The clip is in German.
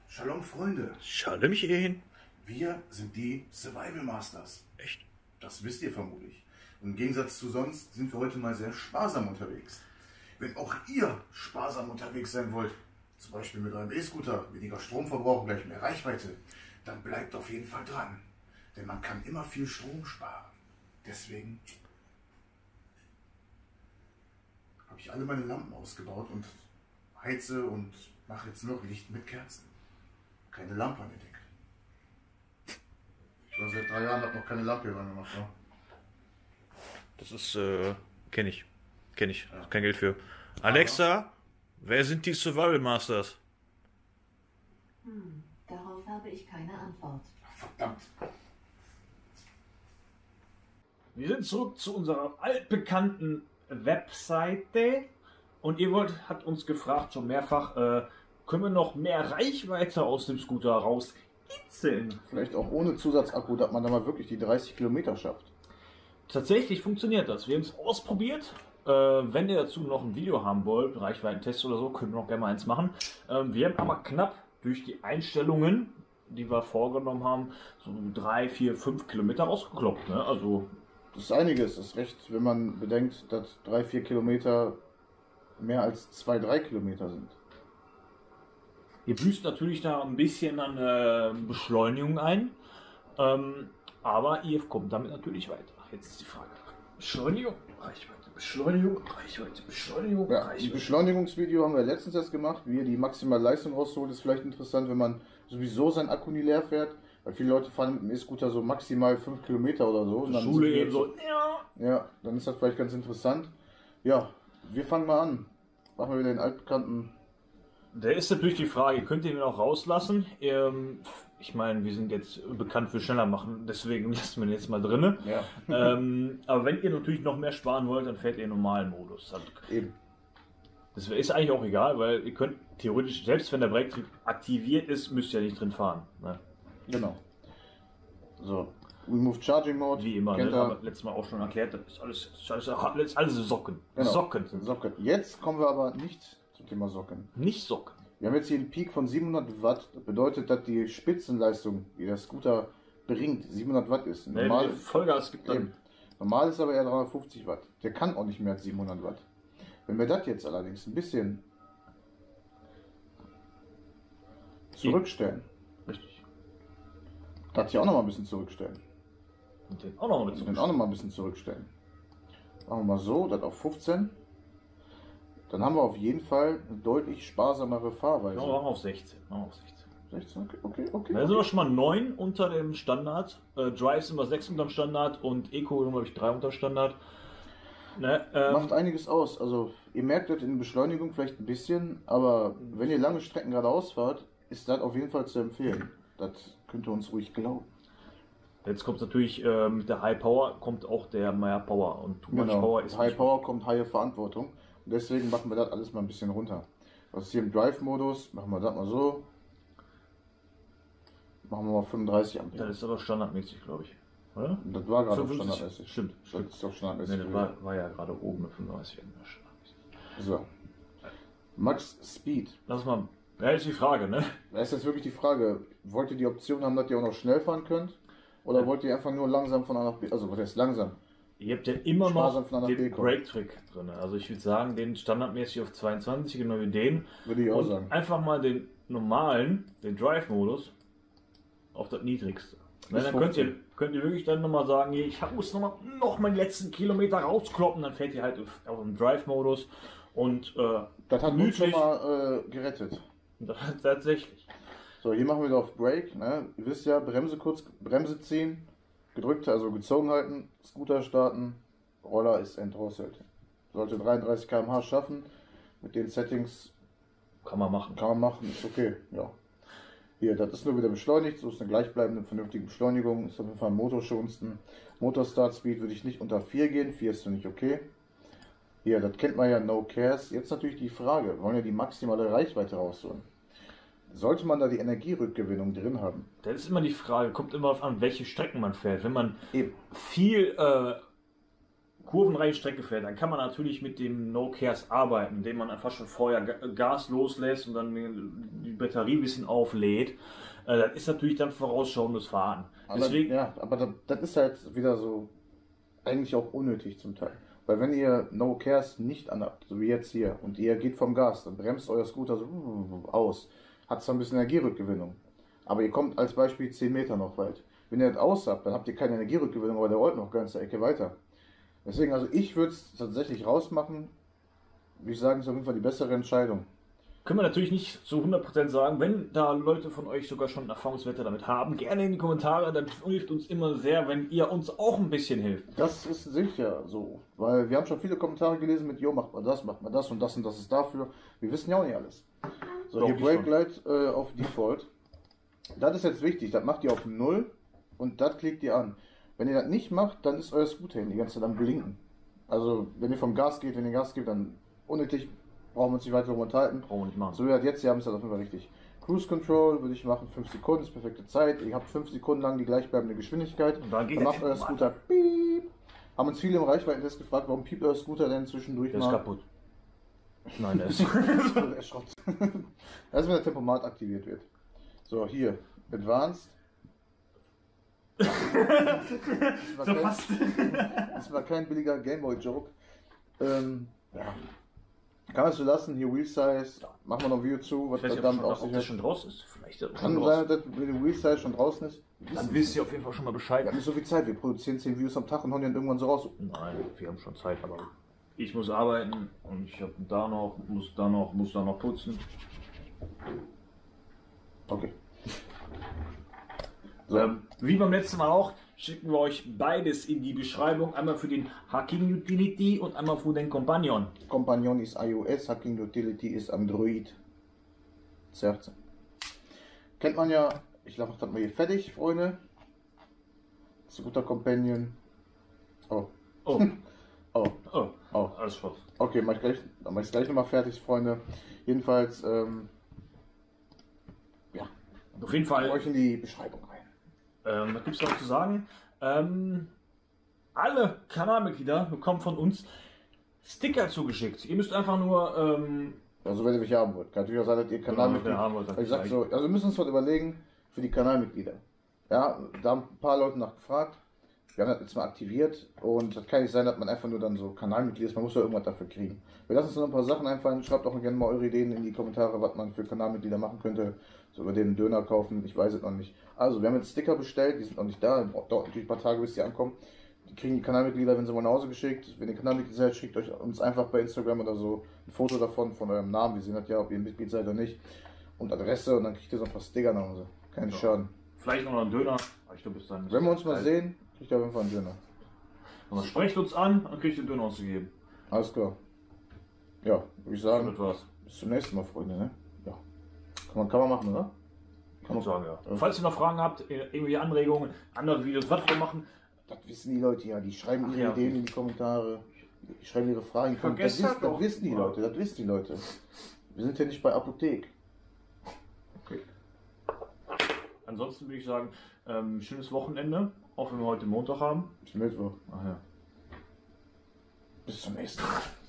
Shalom Freunde, Schallemchen. wir sind die Survival Masters. Echt? Das wisst ihr vermutlich. Im Gegensatz zu sonst sind wir heute mal sehr sparsam unterwegs. Wenn auch ihr sparsam unterwegs sein wollt, zum Beispiel mit eurem E-Scooter, weniger Stromverbrauch, gleich mehr Reichweite, dann bleibt auf jeden Fall dran. Denn man kann immer viel Strom sparen. Deswegen habe ich alle meine Lampen ausgebaut und heize und mache jetzt nur Licht mit Kerzen. Keine Lampe an der Decke. Ich war seit 3 Jahren, habe noch keine Lampe hier gemacht. Ne? Das ist, kenne ich. Kenne ich. Ja. Kein Geld für. Alexa, wer sind die Survival Masters? Darauf habe ich keine Antwort. Verdammt. Wir sind zurück zu unserer altbekannten Webseite und habt uns gefragt schon mehrfach, können wir noch mehr Reichweite aus dem Scooter rauskitzeln? Vielleicht auch ohne Zusatzakku, dass man da mal wirklich die 30 Kilometer schafft. Tatsächlich funktioniert das. Wir haben es ausprobiert. Wenn ihr dazu noch ein Video haben wollt, Reichweitentest oder so, können wir noch gerne mal eins machen. Wir haben aber knapp durch die Einstellungen, die wir vorgenommen haben, so 3, 4, 5 Kilometer rausgekloppt. Ne? Also Das ist einiges. Das ist recht, wenn man bedenkt, dass 3, 4 Kilometer mehr als 2, 3 Kilometer sind. ihr büßt natürlich da ein bisschen an Beschleunigung ein, aber ihr kommt damit natürlich weiter. Jetzt ist die Frage. Beschleunigung, Reichweite, Beschleunigung, Reichweite, Beschleunigung, Ja, Reichweite. ein Beschleunigungsvideo haben wir letztens erst gemacht. Wie ihr die maximale Leistung rausholt, ist vielleicht interessant, wenn man sowieso sein Akku nie leer fährt. Weil viele Leute fahren mit dem E-Scooter so maximal 5 Kilometer oder so. Und dann Schule sind die eben so, ja. Ja, dann ist das vielleicht ganz interessant. Ja, wir fangen mal an. Machen wir wieder den altbekannten. Da ist natürlich die Frage, könnt ihr ihn auch rauslassen? Ich meine, wir sind jetzt bekannt für schneller machen, deswegen lassen wir ihn jetzt mal drinne. Ja. Aber wenn ihr natürlich noch mehr sparen wollt, dann fährt ihr im normalen Modus. Also, Eben. das ist eigentlich auch egal, weil ihr könnt theoretisch, selbst wenn der Breaktrieb aktiviert ist, müsst ihr ja nicht drin fahren. Ne? Genau. So. Remove Charging Mode. Wie immer, Kennt ne? ihr? Haben wir letztes Mal auch schon erklärt, das ist alles Socken. Genau. Socken sind Socken. Jetzt kommen wir aber nicht zum Thema Socken. nicht Socken. Wir haben jetzt hier einen Peak von 700 Watt. Das bedeutet, dass die Spitzenleistung, die der Scooter bringt, 700 Watt ist. Normal, Vollgas gibt dann. Eben. Normal ist aber eher 350 Watt. Der kann auch nicht mehr als 700 Watt. Wenn wir das jetzt allerdings ein bisschen zurückstellen, Richtig. das hier auch noch mal ein bisschen zurückstellen. Und den auch noch mit Und den auch noch mal ein bisschen zurückstellen. Machen wir mal so, das auf 15. Dann haben wir auf jeden Fall eine deutlich sparsamere Fahrweise. Machen wir auf 16. Machen wir auf 16. 16, okay. Da sind wir schon mal 9 unter dem Standard. Drive sind wir 6 unter dem Standard und Eco sind, glaube ich, 3 unter dem Standard. Ne, Macht einiges aus. Also ihr merkt das in der Beschleunigung vielleicht ein bisschen, aber wenn ihr lange Strecken geradeaus fahrt, ist das auf jeden Fall zu empfehlen. Das könnt ihr uns ruhig glauben. Jetzt kommt natürlich mit der High Power kommt auch der mehr Power und Too Much Power ist High nicht Power kommt highe Verantwortung. Und deswegen machen wir das alles mal ein bisschen runter. Was ist hier im Drive-Modus? Machen wir das mal so. Machen wir mal 35 gut. Ampere. Das ist aber standardmäßig, glaube ich. Oder? Das war gerade 55. standardmäßig. Stimmt. Das ist doch standardmäßig. Nee, das war ja gerade oben mit 35 standardmäßig. So. Max Speed. Lass mal. Ja, ist die Frage, ne? Da ist jetzt wirklich die Frage, wollt ihr die Option haben, dass ihr auch noch schnell fahren könnt? Oder wollt ihr einfach nur langsam von A nach B, also was heißt langsam? Ihr habt ja immer Sparsam noch von A nach B den kommen. Break-Trick drin. Also ich würde sagen, den standardmäßig auf 22, genau wie den. Würde ich auch Und sagen. einfach mal den normalen, den Drive-Modus, auf das niedrigste. Bis Dann 15. könnt ihr wirklich dann nochmal sagen, hier, ich muss noch mal die letzten Kilometer rauskloppen, dann fährt ihr halt auf den Drive-Modus und Das hat uns schon gemütlich. mal gerettet. Tatsächlich. So, hier machen wir wieder auf Brake. Ne? Ihr wisst ja, Bremse ziehen, gedrückt, also gezogen halten, Scooter starten, Roller ist entdrosselt. Sollte 33 km/h schaffen. Mit den Settings Kann man machen. kann man machen, ist okay. Ja. Hier, das ist nur wieder beschleunigt, so ist eine gleichbleibende, vernünftige Beschleunigung, ist auf jeden Fall am motorschonendsten. Motorstart Speed würde ich nicht unter 4 gehen, 4 ist für mich okay. Hier, das kennt man ja, No Cares. Jetzt natürlich die Frage, wir wollen ja die maximale Reichweite rausholen. Sollte man da die Energierückgewinnung drin haben? Das ist immer die Frage, kommt immer darauf an, welche Strecken man fährt. Wenn man Eben. viel kurvenreiche Strecke fährt, dann kann man natürlich mit dem No-Cares arbeiten, indem man einfach schon vorher Gas loslässt und dann die Batterie ein bisschen auflädt. Das ist natürlich dann vorausschauendes Fahren. Aber, Deswegen, ja, aber das ist halt wieder so eigentlich auch unnötig zum Teil. Weil wenn ihr No Cares nicht anhabt, so wie jetzt hier, und ihr geht vom Gas, dann bremst euer Scooter so aus. Hat zwar ein bisschen Energierückgewinnung, aber ihr kommt als Beispiel 10 Meter noch weit. Wenn ihr das aus habt, dann habt ihr keine Energierückgewinnung, aber der rollt noch ganz der Ecke weiter. Deswegen, also ich würde es tatsächlich rausmachen. Würde ich sagen, ist auf jeden Fall die bessere Entscheidung. können wir natürlich nicht zu 100% sagen. Wenn da Leute von euch sogar schon Erfahrungswerte damit haben, gerne in die Kommentare. Das hilft uns immer sehr, wenn ihr uns auch ein bisschen hilft. Das ist sicher so, weil wir haben schon viele Kommentare gelesen mit, jo, macht man das und das ist dafür. Wir wissen ja auch nicht alles. So, Doch, hier ich Brake schon. Light auf Default. Das ist jetzt wichtig, das macht ihr auf 0 und das klickt ihr an. Wenn ihr das nicht macht, dann ist euer Scooter die ganze Zeit am Blinken. Also, wenn ihr vom Gas geht, wenn ihr Gas gebt, dann unnötig, brauchen wir uns nicht weiter darüber unterhalten. Brauchen wir nicht machen. So wie das jetzt, hier haben es das auf jeden Fall richtig. Cruise Control würde ich machen, 5 Sekunden ist perfekte Zeit. Ihr habt 5 Sekunden lang die gleichbleibende Geschwindigkeit. Und dann geht Dann der macht euer Tempomat. Scooter piep. Haben uns viele im Reichweitentest gefragt, warum piept euer Scooter denn zwischendurch Der ist mal? kaputt. Nein, der ist. Der ist Schrott. Das ist, wenn der Tempomat aktiviert wird. So, hier, Advanced. Das war So kein- fast. Das war kein billiger Gameboy-Joke. Ja. Kann man es so lassen, hier Wheel Size, machen wir noch ein Video zu, was Ich weiß nicht, damit ob auf sich das hat. schon draus ist. Vielleicht ist das Kann schon sein, raus. dass das mit dem Wheel Size schon draußen ist. Dann wisst ihr auf jeden Fall schon mal Wir Bescheid. haben nicht so viel Zeit, wir produzieren 10 Videos am Tag und hauen die dann irgendwann so raus. Nein, wir haben schon Zeit, aber ich muss arbeiten und ich habe da noch, muss da noch putzen. Okay. So, Wie beim letzten Mal auch, schicken wir euch beides in die Beschreibung. Einmal für den Hacking Utility und einmal für den Companion. Companion ist iOS, Hacking Utility ist Android. 16. Kennt man ja, ich glaube, das haben wir hier fertig, Freunde. Scooter Companion. Oh, Oh, oh, oh, oh. alles Schrott. Okay, dann mach ich gleich nochmal fertig, Freunde. Jedenfalls, ja, Auf jeden Fall. euch in die Beschreibung rein. Was gibt es noch zu sagen? Alle Kanalmitglieder bekommen von uns Sticker zugeschickt. Ihr müsst einfach nur. Also wenn ihr mich haben wollt, kann natürlich auch sein, dass ihr Kanalmitglieder. haben wollt, dann Ich sag so, also wir müssen uns was überlegen für die Kanalmitglieder. Ja, da haben ein paar Leute nachgefragt. Wir haben das jetzt mal aktiviert und das kann nicht sein, dass man einfach nur dann so Kanalmitglied ist. Man muss ja irgendwas dafür kriegen. Wir lassen uns noch ein paar Sachen einfallen. Schreibt auch gerne mal eure Ideen in die Kommentare, was man für Kanalmitglieder machen könnte. So über den Döner kaufen, ich weiß es noch nicht. Also, wir haben jetzt Sticker bestellt, die sind noch nicht da. Dauert natürlich ein paar Tage, bis die ankommen. Die kriegen die Kanalmitglieder, wenn sie mal nach Hause geschickt. Wenn ihr Kanalmitglied seid, schickt euch uns einfach bei Instagram oder so ein Foto davon, von eurem Namen. Wir sehen das ja, ob ihr ein Mitglied seid oder nicht. Und Adresse und dann kriegt ihr so ein paar Sticker nach Hause. Kein Schaden. Vielleicht noch einen Döner. Aber ich glaube, bis dann. Wenn wir uns mal sehen, kriegt ihr auf jeden Fall einen Döner. Und sprecht uns an, dann kriegt ihr den Döner ausgegeben. Alles klar. Ja, würde ich Damit sagen, war's. bis zum nächsten Mal, Freunde. Ne? Ja. Kann man machen, oder? Kann man sagen, ja. Falls ihr noch Fragen habt, irgendwelche Anregungen, andere Videos, was wir machen, Das wissen die Leute ja. Die schreiben Ach ihre ja. Ideen in die Kommentare. Die schreiben ihre Fragen. Vergesst das, das das doch. wissen die Leute. Das wissen die Leute. Wir sind ja nicht bei Apothek. ansonsten würde ich sagen, schönes Wochenende, auch wenn wir heute Montag haben. Bis Mittwoch. Ach ja. Bis zum nächsten Mal.